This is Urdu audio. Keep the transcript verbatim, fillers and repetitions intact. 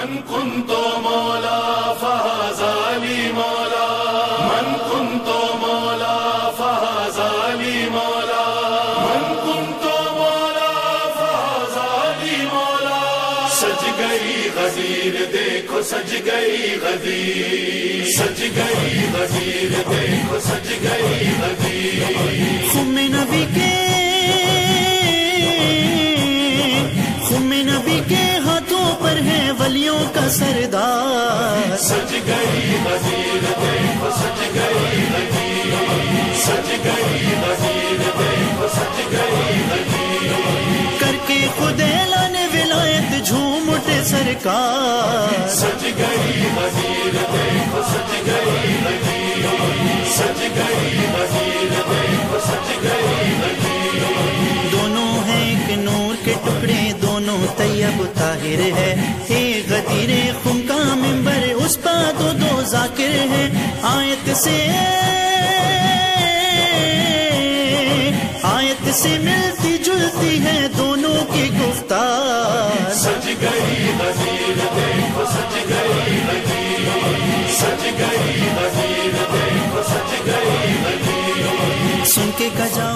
من كنت مولا فهذا لي مولا من كنت مولا فهذا لي مولا من كنت مولا فهذا لي مولا سج گئی غدیر دیکھو سج گئی غدیر سج گئی غدیر دیکھو سج گئی غدیر خم نبی کے خم نبی کے ہاتھوں پر ہے ولیوں کا سردار سج گئی غدیر دیکھو سج گئی غدیر سج گئی غدیر دیکھو سج گئی غدیر کر کے خود اعلان ولایت جھوم اٹھے سرکار سج گئی غدیر دیکھو سج گئی غدیر سج گئی غدیر دیکھو سج گئی غدیر دونوں ہیں ایک نور کے ٹکڑے دونوں طیب طاہر ہے ایک غدیر خم کا منبر اس پا دو دو ذاکر ہے آیت سے آیت سے ملتی جلتی ہے دونوں کی گفتار سج گئی غدیر دیکھو سج گئی غدیر سج گئی غدیر دیکھو سج گئی غدیر سن کے کجا